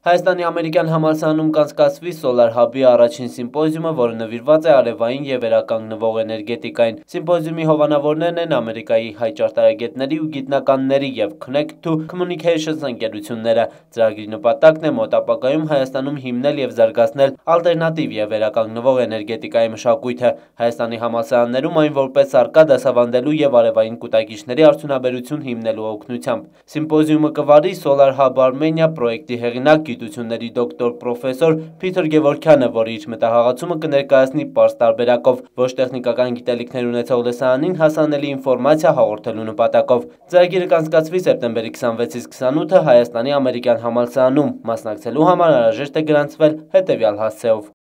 Հայաստանի ամերիկյան համալսարանում կանցկացվի Solar Hub-ի առաջին սիմպոզիումը, որը նվիրված է արևային և վերականգնվող էներգետիկային։ Սիմպոզիումի հովանավորներն են Ամերիկայի հայ ճարտարագետների ու գիտնականների և Connect to Communications ընկերությունները։ Ծրագրի նպատակն է մոտ ապագայում Հայաստանում հիմնել և զարգացնել ալտերնատիվ և վերականգնվող էներգետիկայի մշակույթը։ Հայաստանի համալսարաններում այն որպես առկա դասավանդելու և արևային կուտակիչների արդյունաբերություն հիմնելու օգնությամբ։ Սիմպոզիումը կվարի Solar Hub Armenia պրոյեկտի հեղինակ գիտությունների դոկտոր պրոֆեսոր Փիթր Գևորգյանը, որը իր մտահաղացումը կներկայացնի պարզ տարբերակով, ոչ տեխնիկական գիտելիքներ ունեցող լսարանին հասանելի ինֆորմացիա հաղորդելու նպատակով։ Ծրագիրը կանցկացվի սեպտեմբերի 26-ից 28-ը Հայաստանի ամերիկյան համալսարանում։ Մասնակցելու համար անհրաժեշտ է գրանցվել հետևյալ հասցեով։